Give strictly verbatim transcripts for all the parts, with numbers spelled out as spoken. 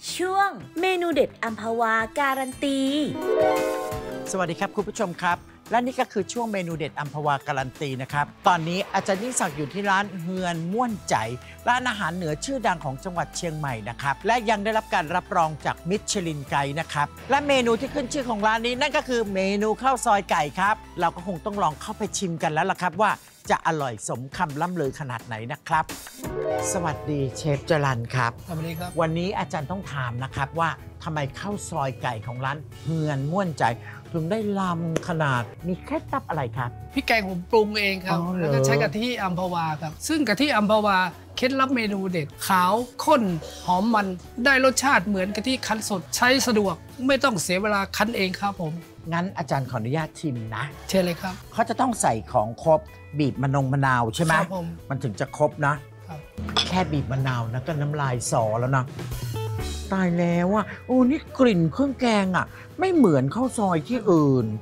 ช่วงเมนูเด็ดอัมพวาการันตีสวัสดีครับคุณผู้ชมครับและนี่ก็คือช่วงเมนูเด็ดอัมพวาการันตีนะครับตอนนี้อาจารย์ยิ่งศักดิ์อยู่ที่ร้านเฮือนม่วนใจร้านอาหารเหนือชื่อดังของจังหวัดเชียงใหม่นะครับและยังได้รับการรับรองจากมิชลินไกด์นะครับและเมนูที่ขึ้นชื่อของร้านนี้นั่นก็คือเมนูข้าวซอยไก่ครับเราก็คงต้องลองเข้าไปชิมกันแล้วล่ะครับว่าจะอร่อยสมคำล่ำลือขนาดไหนนะครับสวัสดีเชฟจรัญครับสวัสดีครับวันนี้อาจารย์ต้องถามนะครับว่าทำไมข้าวซอยไก่ของร้านเฮือนม่วนใจถึงได้ลำขนาดมีเคล็ดลับอะไรครับพริกแกงผมปรุงเองครับแล้วก็ใช้กะทิอัมพวาครับซึ่งกะทิอัมพวาเคล็ดลับเมนูเด็ดขาวข้นหอมมันได้รสชาติเหมือนกะทิคั้นสดใช้สะดวกไม่ต้องเสียเวลาคั้นเองครับผมงั้นอาจารย์ขออนุญาตชิมนะเชิญเลยครับเขาจะต้องใส่ของครบบีบมะนงมะนาวใช่ไหมครับผมมันถึงจะครบนะครับแค่บีบมะนาวนะก็น้ำลายสอแล้วนะตายแล้วอ่ะโอ้นี่กลิ่นเครื่องแกงอ่ะไม่เหมือนข้าวซอยที่อื่น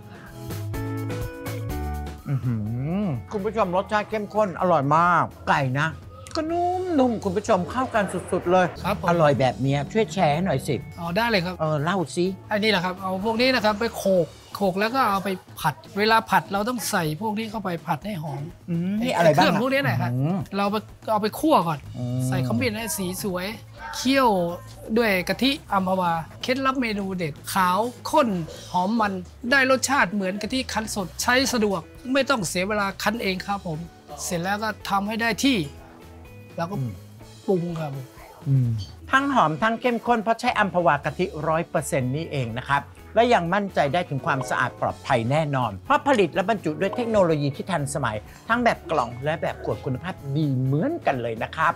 อือหือคุณผู้ชมรสชาติเข้มข้นอร่อยมากไก่นะก็นุ่มๆคุณผู้ชมเข้ากันสุดๆเลยครับอร่อยแบบนี้ช่วยแชร์ให้หน่อยสิอ๋อได้เลยครับเออเล่าสิอันนี้แหละครับเอาพวกนี้นะครับไปโขกโขกแล้วก็เอาไปผัดเวลาผัดเราต้องใส่พวกนี้เข้าไปผัดให้หอมนี่อะไรบ้างเครื่องพวกนี้แหละครับเราไปเอาไปคั่วก่อนใส่ขมิ้นให้สีสวยเคี่ยวด้วยกะทิอัมพวาเคล็ดลับเมนูเด็ดขาวข้นหอมมันได้รสชาติเหมือนกะทิคั้นสดใช้สะดวกไม่ต้องเสียเวลาคั้นเองครับผมเสร็จแล้วก็ทำให้ได้ที่แล้วก็ปรุงครับทั้งหอมทั้งเข้มข้นเพราะใช้อัมพวากะทิร้อยเปอร์เซ็นต์นี่เองนะครับและยังมั่นใจได้ถึงความสะอาดปลอดภัยแน่นอนเพราะผลิตและบรรจุด้วยเทคโนโลยีที่ทันสมัยทั้งแบบกล่องและแบบขวดคุณภาพดีเหมือนกันเลยนะครับ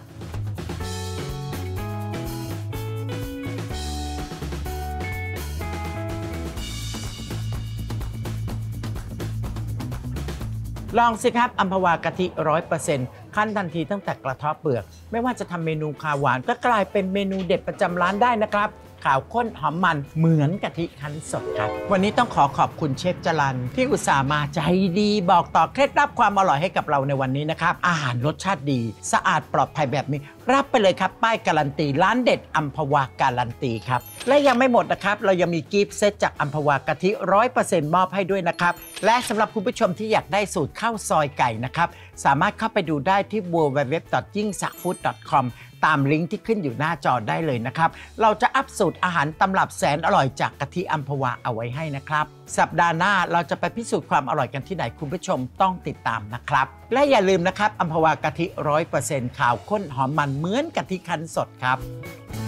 ลองสิครับอัมพวากะทิร้อยเปอร์เซ็นต์ขั้นทันทีตั้งแต่กระเทาะเปลือกไม่ว่าจะทำเมนูคาวหวานก็กลายเป็นเมนูเด็ดประจำร้านได้นะครับขาวข้นหอมมันเหมือนกะทิคั้นสดครับวันนี้ต้องขอขอบคุณเชฟจรัญที่อุตส่าห์มาใจดีบอกต่อเคล็ดลับความอร่อยให้กับเราในวันนี้นะครับอาหารรสชาติดีสะอาดปลอดภัยแบบนี้รับไปเลยครับป้ายการันตีร้านเด็ดอัมพวาการันตีครับและยังไม่หมดนะครับเรายังมีกิฟต์เซตจากอัมพวากะทิร้อยเปอร์เซ็นต์มอบให้ด้วยนะครับและสำหรับคุณผู้ชมที่อยากได้สูตรข้าวซอยไก่นะครับสามารถเข้าไปดูได้ที่ ดับเบิลยู ดับเบิลยู ดับเบิลยู ดอท ยิ่งศักดิ์ฟู้ด ดอท คอม ตามลิงก์ที่ขึ้นอยู่หน้าจอได้เลยนะครับเราจะอัปสูตรอาหารตำรับแสนอร่อยจากกะทิอัมพวาเอาไว้ให้นะครับสัปดาห์หน้าเราจะไปพิสูจน์ความอร่อยกันที่ไหนคุณผู้ชมต้องติดตามนะครับและอย่าลืมนะครับอัมพวากะทิร้อยเปอร์เซ็นต์ขาวข้นหอมมันเหมือนกะทิคั้นสดครับ